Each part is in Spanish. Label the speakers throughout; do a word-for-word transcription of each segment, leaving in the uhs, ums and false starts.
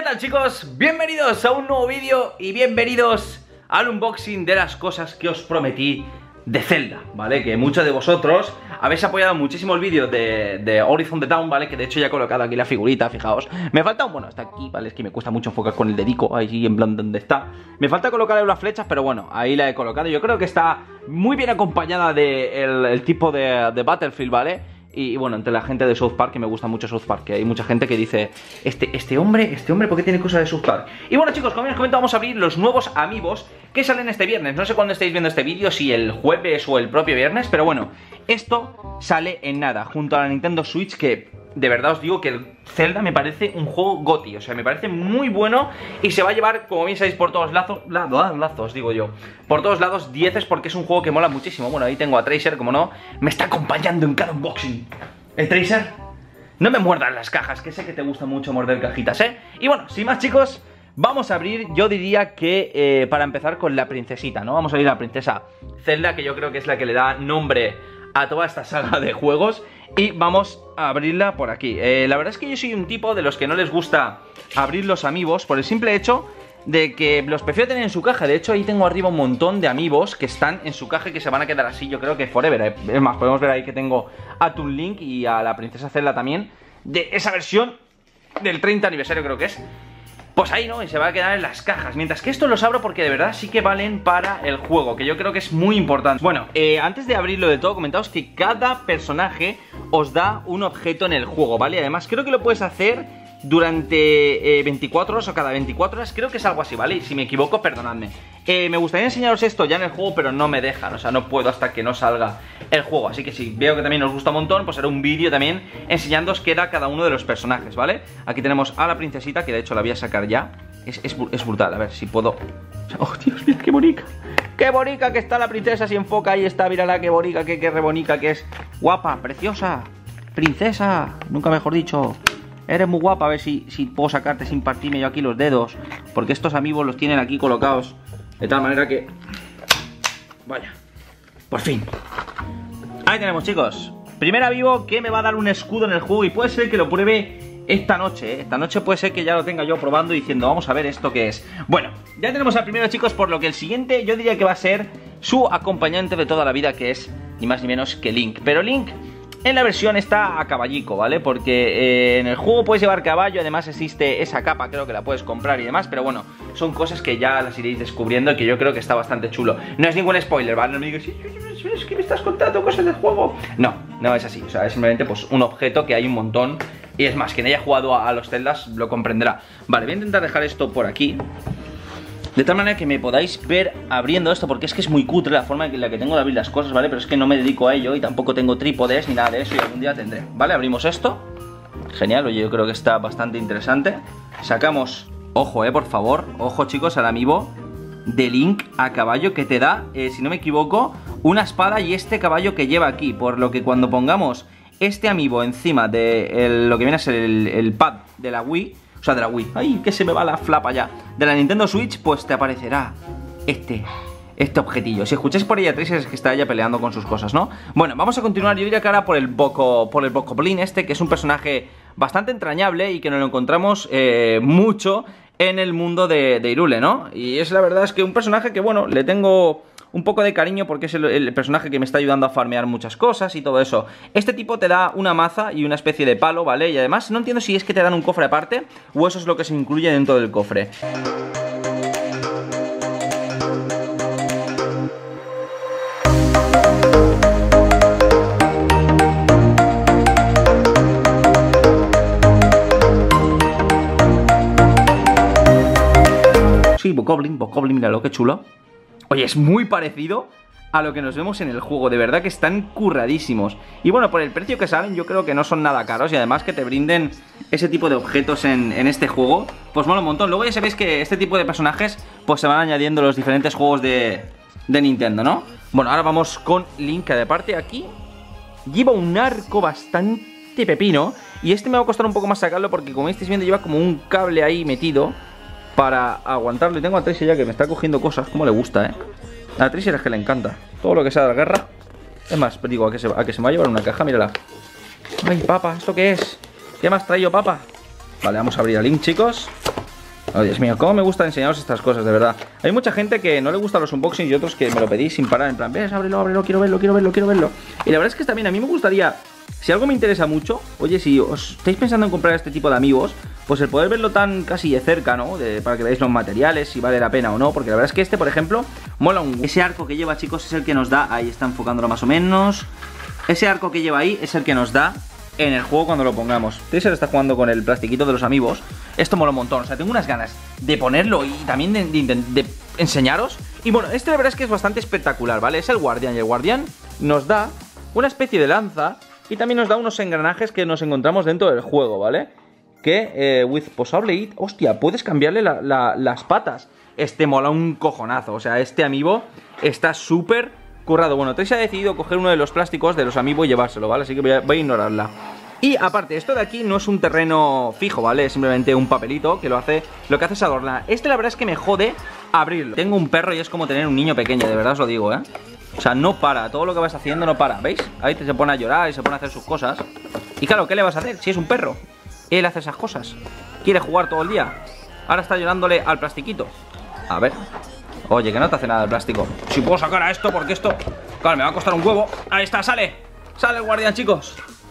Speaker 1: tal, chicos? Bienvenidos a un nuevo vídeo y bienvenidos al unboxing de las cosas que os prometí de Zelda, ¿vale? Que muchos de vosotros habéis apoyado muchísimo el vídeo de, de Horizon the Dawn, ¿vale? Que de hecho ya he colocado aquí la figurita, fijaos. Me falta, un, bueno, está aquí, ¿vale? Es que me cuesta mucho enfocar con el dedico, ahí en plan donde está. Me falta colocarle las flechas, pero bueno, ahí la he colocado. Yo creo que está muy bien acompañada de el, el tipo de, de Battlefield, ¿vale? Y bueno, entre la gente de South Park, que me gusta mucho South Park, que hay mucha gente que dice, este, este hombre, este hombre, ¿por qué tiene cosas de South Park? Y bueno, chicos, como os comento, vamos a abrir los nuevos Amiibos que salen este viernes. No sé cuándo estáis viendo este vídeo, si el jueves o el propio viernes, pero bueno, esto sale en nada, junto a la Nintendo Switch, que de verdad os digo que el Zelda me parece un juego goti, o sea, me parece muy bueno y se va a llevar, como bien sabéis, por todos lazos, lazos, lazos, digo yo, por todos lados dieces, porque es un juego que mola muchísimo. Bueno, ahí tengo a Tracer, como no, me está acompañando en cada unboxing. ¿El Tracer? No me muerdas las cajas, que sé que te gusta mucho morder cajitas, ¿eh? Y bueno, sin más, chicos, vamos a abrir, yo diría que eh, para empezar con la princesita, ¿no? Vamos a abrir la princesa Zelda, que yo creo que es la que le da nombre a toda esta saga de juegos. Y vamos a abrirla por aquí. eh, La verdad es que yo soy un tipo de los que no les gusta abrir los Amiibos, por el simple hecho de que los prefiero tener en su caja. De hecho, ahí tengo arriba un montón de Amiibos que están en su caja y que se van a quedar así, yo creo que forever. Es más, podemos ver ahí que tengo a Toon Link y a la princesa Zelda también, de esa versión del treinta aniversario, creo que es. Pues ahí, ¿no? Y se va a quedar en las cajas. Mientras que esto los abro porque de verdad sí que valen para el juego, que yo creo que es muy importante. Bueno, eh, antes de abrirlo de todo, comentaos que cada personaje os da un objeto en el juego, ¿vale? Además, creo que lo puedes hacer durante eh, veinticuatro horas o cada veinticuatro horas. Creo que es algo así, ¿vale? Y si me equivoco, perdonadme. eh, Me gustaría enseñaros esto ya en el juego, pero no me dejan, o sea, no puedo hasta que no salga el juego. Así que si veo que también os gusta un montón, pues haré un vídeo también enseñándoos qué da cada uno de los personajes, ¿vale? Aquí tenemos a la princesita, que de hecho la voy a sacar ya. Es, es, es brutal, a ver si puedo... ¡Oh, Dios mío, qué bonita! ¡Qué bonita que está la princesa! Si enfoca, ahí está, mírala, qué bonita, qué, qué re bonita que es. Guapa, preciosa, princesa, nunca mejor dicho. Eres muy guapa, a ver si, si puedo sacarte sin partirme yo aquí los dedos, porque estos Amiibos los tienen aquí colocados de tal manera que... Vaya, por fin. Ahí tenemos, chicos. Primer Amiibo que me va a dar un escudo en el juego y puede ser que lo pruebe esta noche, ¿eh? Esta noche puede ser que ya lo tenga yo probando y diciendo, vamos a ver esto qué es. Bueno, ya tenemos al primero, chicos, por lo que el siguiente yo diría que va a ser su acompañante de toda la vida, que es ni más ni menos que Link. Pero Link en la versión está a caballico, ¿vale? Porque eh, en el juego puedes llevar caballo, además existe esa capa, creo que la puedes comprar y demás, pero bueno, son cosas que ya las iréis descubriendo y que yo creo que está bastante chulo. No es ningún spoiler, ¿vale? No me digas, es que me estás contando cosas del juego. No, no es así, o sea, es simplemente pues un objeto que hay un montón. Y es más, quien haya jugado a, a los Zeldas lo comprenderá. Vale, voy a intentar dejar esto por aquí, de tal manera que me podáis ver abriendo esto, porque es que es muy cutre la forma en la que tengo de abrir las cosas, ¿vale? Pero es que no me dedico a ello y tampoco tengo trípodes ni nada de eso y algún día tendré. Vale, abrimos esto. Genial, oye, yo creo que está bastante interesante. Sacamos, ojo, eh, por favor, ojo, chicos, al Amiibo de Link a caballo que te da, eh, si no me equivoco, una espada y este caballo que lleva aquí. Por lo que cuando pongamos este Amiibo encima de el, lo que viene a ser el, el pad de la Wii, o sea, de la Wii, ay, que se me va la flapa ya, de la Nintendo Switch, pues te aparecerá este, este objetillo. Si escucháis por ella Tracer, es que está ella peleando con sus cosas, ¿no? Bueno, vamos a continuar, yo diría que ahora por el Boco, por el Bokoblin este, que es un personaje bastante entrañable y que nos lo encontramos eh, mucho en el mundo de, de Hyrule, ¿no? Y es la verdad es que un personaje que, bueno, le tengo un poco de cariño porque es el, el personaje que me está ayudando a farmear muchas cosas y todo eso. Este tipo te da una maza y una especie de palo, ¿vale? Y además no entiendo si es que te dan un cofre aparte o eso es lo que se incluye dentro del cofre. Sí, Bokoblin, Bokoblin, mira lo que chulo. Oye, es muy parecido a lo que nos vemos en el juego, de verdad que están curradísimos. Y bueno, por el precio que salen yo creo que no son nada caros y además que te brinden ese tipo de objetos en, en este juego, pues mola un montón. Luego ya sabéis que este tipo de personajes pues se van añadiendo los diferentes juegos de, de Nintendo, ¿no? Bueno, ahora vamos con Link, que de parte aquí lleva un arco bastante pepino y este me va a costar un poco más sacarlo porque como estáis viendo lleva como un cable ahí metido para aguantarlo. Y tengo a Tracer ya que me está cogiendo cosas, como le gusta, ¿eh? A Tracer es que le encanta todo lo que sea de la guerra. Es más, digo, a que, se, a que se me va a llevar una caja, mírala. Ay, papa, ¿esto qué es? ¿Qué me has traído, papa? Vale, vamos a abrir a Link, chicos. Oh, Dios mío, cómo me gusta enseñaros estas cosas, de verdad. Hay mucha gente que no le gustan los unboxings y otros que me lo pedís sin parar. En plan, ves, ábrelo, ábrelo, quiero verlo, quiero verlo, quiero verlo. Y la verdad es que también a mí me gustaría, si algo me interesa mucho, oye, si os estáis pensando en comprar este tipo de amigos, pues el poder verlo tan casi de cerca, ¿no? De, para que veáis los materiales, si vale la pena o no. Porque la verdad es que este, por ejemplo, mola un... Ese arco que lleva, chicos, es el que nos da... Ahí está enfocándolo más o menos. Ese arco que lleva ahí es el que nos da en el juego cuando lo pongamos. Tracer está jugando con el plastiquito de los amigos. Esto mola un montón, o sea, tengo unas ganas de ponerlo y también de, de, de, de enseñaros. Y bueno, este la verdad es que es bastante espectacular, ¿vale? Es el guardián y el guardián nos da una especie de lanza y también nos da unos engranajes que nos encontramos dentro del juego, ¿vale? Que, eh, with possible it, hostia, puedes cambiarle la, la, las patas. Este mola un cojonazo, o sea, este amiibo está súper currado. Bueno, Tracer ha decidido coger uno de los plásticos de los amiibo y llevárselo, ¿vale? Así que voy a, voy a ignorarla. Y aparte, esto de aquí no es un terreno fijo, ¿vale? Es simplemente un papelito que lo hace, lo que hace es adornar. Este la verdad es que me jode abrirlo. Tengo un perro y es como tener un niño pequeño, de verdad os lo digo, ¿eh? O sea, no para, todo lo que vas haciendo no para, ¿veis? Ahí te se pone a llorar y se pone a hacer sus cosas. Y claro, ¿qué le vas a hacer? Si es un perro, él hace esas cosas. Quiere jugar todo el día. Ahora está llorándole al plastiquito. A ver. Oye, que no te hace nada el plástico. Si puedo sacar a esto, porque esto... Claro, me va a costar un huevo. Ahí está, sale. Sale el guardián, chicos.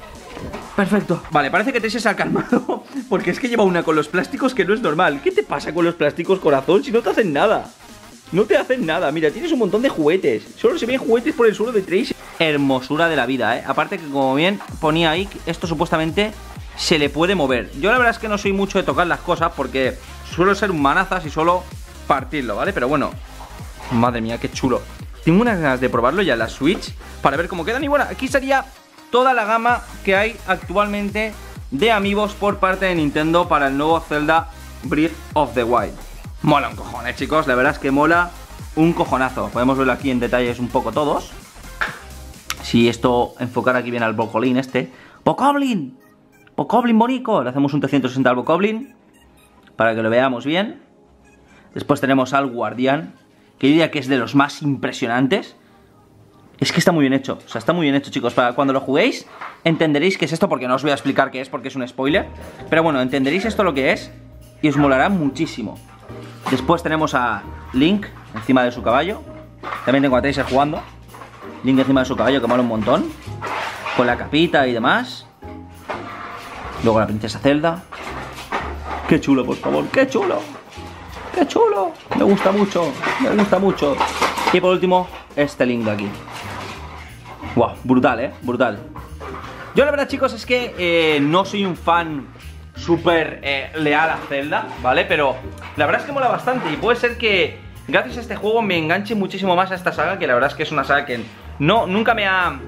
Speaker 1: Perfecto. Vale, parece que Tracer se ha calmado porque es que lleva una con los plásticos que no es normal. ¿Qué te pasa con los plásticos, corazón? Si no te hacen nada. No te hacen nada. Mira, tienes un montón de juguetes. Solo se ven juguetes por el suelo de Tracer. Hermosura de la vida, ¿eh? Aparte que como bien ponía ahí, esto supuestamente se le puede mover. Yo la verdad es que no soy mucho de tocar las cosas porque suelo ser un manazas y solo partirlo, ¿vale? Pero bueno, madre mía, qué chulo. Tengo unas ganas de probarlo ya en la Switch para ver cómo quedan. Y bueno, aquí sería toda la gama que hay actualmente de amigos por parte de Nintendo para el nuevo Zelda Breath of the Wild. Mola un cojones, chicos, la verdad es que mola un cojonazo. Podemos verlo aquí en detalles un poco todos. Si esto enfocara aquí bien al Bokoblin este. ¡Bokoblin! ¡Bokoblin bonico! Le hacemos un trescientos sesenta al Bokoblin para que lo veamos bien. Después tenemos al guardián, que yo diría que es de los más impresionantes. Es que está muy bien hecho, o sea, está muy bien hecho, chicos. Para cuando lo juguéis, entenderéis qué es esto, porque no os voy a explicar qué es, porque es un spoiler. Pero bueno, entenderéis esto lo que es y os molará muchísimo. Después tenemos a Link encima de su caballo. También tengo a Tracer jugando. Link encima de su caballo, que mola un montón. Con la capita y demás. Luego la princesa Zelda. ¡Qué chulo, por favor! ¡Qué chulo! ¡Qué chulo! Me gusta mucho, me gusta mucho. Y por último, este Link de aquí. Wow, brutal, eh, brutal. Yo la verdad, chicos, es que eh, no soy un fan súper eh, leal a Zelda, ¿vale? Pero la verdad es que mola bastante. Y puede ser que gracias a este juego me enganche muchísimo más a esta saga, que la verdad es que es una saga que no, nunca me ha...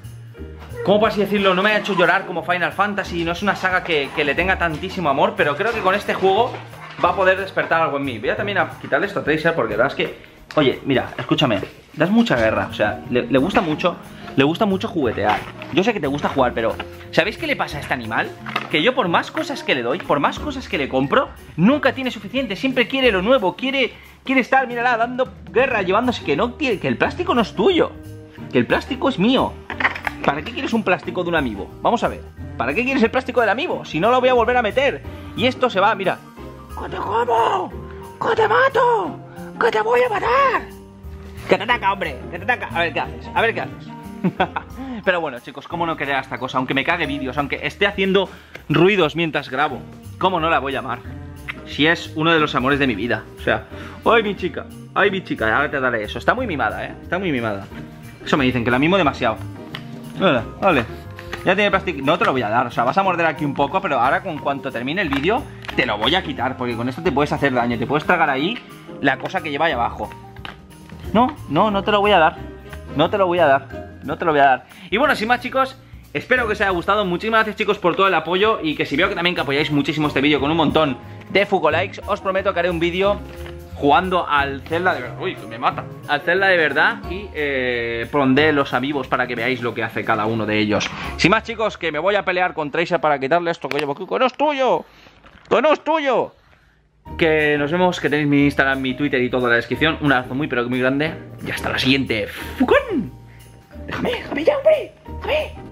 Speaker 1: ¿Cómo por así decirlo? No me ha hecho llorar como Final Fantasy. No es una saga que, que le tenga tantísimo amor, pero creo que con este juego va a poder despertar algo en mí. Voy a también a quitarle esto a Tracer, porque la verdad es que... Oye, mira, escúchame, das mucha guerra, o sea, le, le gusta mucho, le gusta mucho juguetear. Yo sé que te gusta jugar, pero ¿sabéis qué le pasa a este animal? Que yo por más cosas que le doy, por más cosas que le compro, nunca tiene suficiente, siempre quiere lo nuevo, quiere, quiere estar, mírala, dando guerra, llevándose, que no quiere, que el plástico no es tuyo, que el plástico es mío. ¿Para qué quieres un plástico de un amiibo? Vamos a ver, ¿para qué quieres el plástico del amiibo? Si no lo voy a volver a meter. Y esto se va, mira. ¡Que te como! ¡Que te mato! ¡Que te voy a matar! ¡Que te ataca, hombre! ¡Que te ataca! A ver qué haces, a ver qué haces. Pero bueno, chicos, ¿cómo no querer esta cosa? Aunque me cague vídeos, aunque esté haciendo ruidos mientras grabo, ¿cómo no la voy a amar? Si es uno de los amores de mi vida. O sea, ¡ay, mi chica! ¡Ay, mi chica! Ahora te daré eso. Está muy mimada, ¿eh? Está muy mimada. Eso me dicen, que la mimo demasiado. Vale, vale. Ya tiene plástico. No te lo voy a dar, o sea, vas a morder aquí un poco, pero ahora con cuanto termine el vídeo te lo voy a quitar, porque con esto te puedes hacer daño. Te puedes tragar ahí la cosa que lleva ahí abajo. No, no, no te lo voy a dar. No te lo voy a dar. No te lo voy a dar. Y bueno, sin más, chicos, espero que os haya gustado. Muchísimas gracias, chicos, por todo el apoyo. Y que si veo que también que apoyáis muchísimo este vídeo con un montón de Fuko likes, os prometo que haré un vídeo jugando al Zelda de verdad. Uy, que me mata. Al Zelda de verdad. Y eh, pondré los amigos para que veáis lo que hace cada uno de ellos. Sin más, chicos, que me voy a pelear con Tracer para quitarle esto que llevo aquí. ¡Que no es tuyo! ¡Que no es tuyo! Que nos vemos, que tenéis mi Instagram, mi Twitter y todo en la descripción. Un abrazo muy pero que muy grande. Y hasta la siguiente. ¡Fucón! Déjame, déjame ya, hombre. Déjame.